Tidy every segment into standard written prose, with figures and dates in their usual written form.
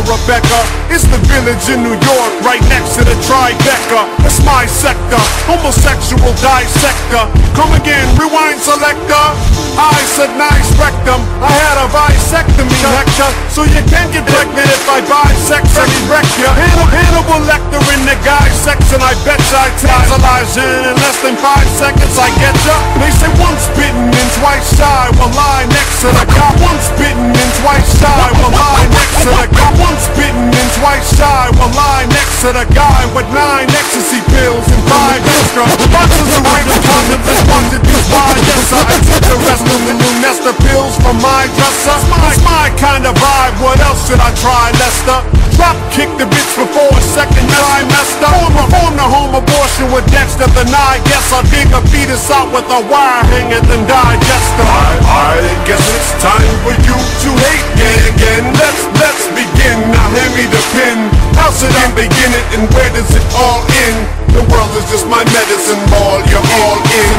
Rebecca. It's the village in New York, right next to the Tribeca. It's my sector, homosexual dissector. Come again, rewind selector. I said nice rectum, I had a bisectomy, Hector. So you can't get pregnant if I bisex and wreck ya. Hannibal Lecter in the guy section, I bet ya I tantalize you in less than 5 seconds, I get ya. They say once bitten and twice shy, will lie next to the guy. Once bitten and twice shy, will lie next to the guy. Once bitten and twice shy, will lie next to the guy with 9 ecstasy pills and 5 extra boxes of raven condoms. Just wanted these wide, yes, I took the rest of the new Nesta pills from my dresser. It's my kind of vibe, what else should I try, Lester? Drop kick the bitch before a second trimester. Perform the home abortion with Dexter. Then I guess I'll dig a fetus out with a wire hanger than digester. I guess it's time for you to hate me again. Let's begin, now hand me the pen. How should I begin it and where does it all end? The world is just my medicine ball, you're all in.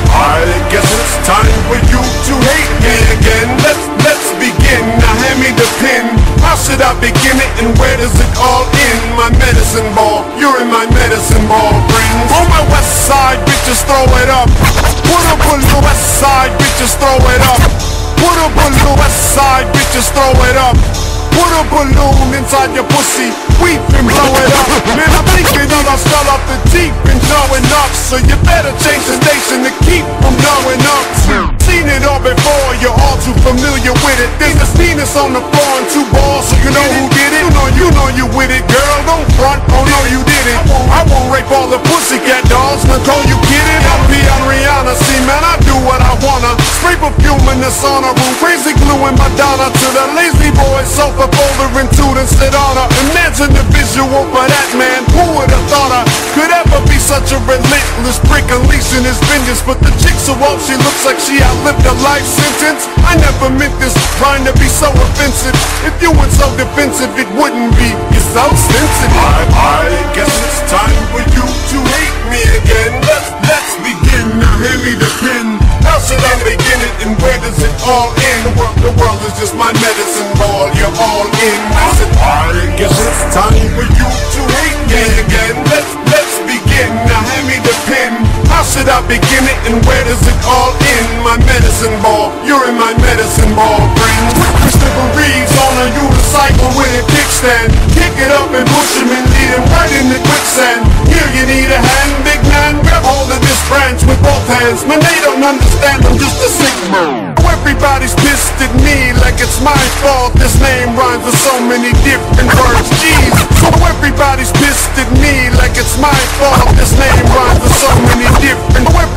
I guess it's time for you to hate me again. Let's begin, now hand me the pen. How should I begin it and where does it all end? My medicine ball, you're in my medicine ball, friends. On my west side, bitches throw it up. Put a balloon, west side, bitches throw it up. Put a balloon, west side, bitches throw it up. Put a balloon inside your pussy, weep and blow it up. Man, I'm thinking you done fell off the Jeep and blowing up. So you better change the station to keep from blowing up. Seen it all before, you're all too familiar with it. There's a penis on the floor and 2 balls, so you know who did it. You know you with it, girl, don't front, oh no you did it. I won't rape all the pussycat dolls, Nicole, you kidding? I'm on Rihanna, see man, I do what I wanna. Spray perfume in the sauna room, crazy glue in Madonna. To the lazy boy sofa folder and to sit on her. Imagine the visual for that man, who would've thought I could ever be such a relentless prick unleashing his vengeance. But the chick so old, she looks like she outlived a life sentence. I never meant this, trying to be so offensive. If you weren't so defensive, it wouldn't be. You're so sensitive. I guess it's time for you to hate me again. Let's begin, now hand me the pen. How should I begin it and where does it all end? The world is just my medicine ball, you're all in. I said, I guess it's time for you to hate me again. Let's begin, now hand me the pen. How should I begin it and where does it all end? My medicine ball, you're in my medicine ball, friends. Christopher Reeves on a unicycle with a kickstand. Kick it up and push him and lead him right in the quicksand. Here you need a hand, big man, grab hold of this branch with both hands. Man, they don't understand, I'm just a sick man. Everybody's pissed at me like it's my fault. This name rhymes with so many different words, jeez. So everybody's pissed at me like it's my fault. This name rhymes with so many different words.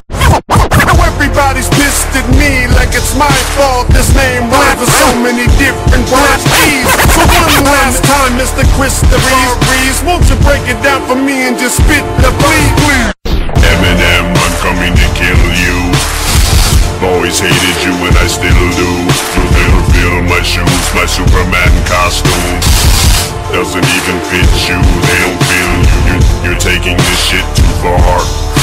Everybody's pissed at me like it's my fault. This name rhymes with so many different words, jeez. So one last time, Mr. Christopher Reeves, won't you break it down for me and just spit the beat, please? Eminem, I'm coming to kill you. Always hated you and I still do. You never feel my shoes, my Superman costume doesn't even fit you, they don't feel you. You're taking this shit too far.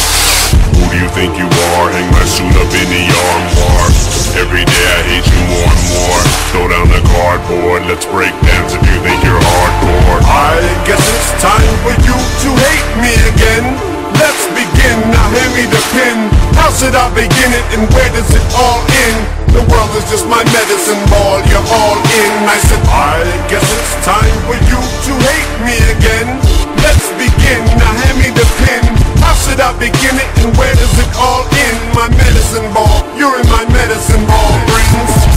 Who do you think you are? Hang my suit up in the armoire. Every day I hate you more and more. Throw down the cardboard, let's break dance if you think you're hardcore. I guess it's time for you to hate me again. Let's begin, now hand me the pen. How should I begin it and where does it all end? The world is just my medicine ball, you're all in. I said, I guess it's time for you to hate me again. Let's begin, now hand me the pen. How should I begin it and where does it all end? My medicine ball, you're in my medicine ball, friends.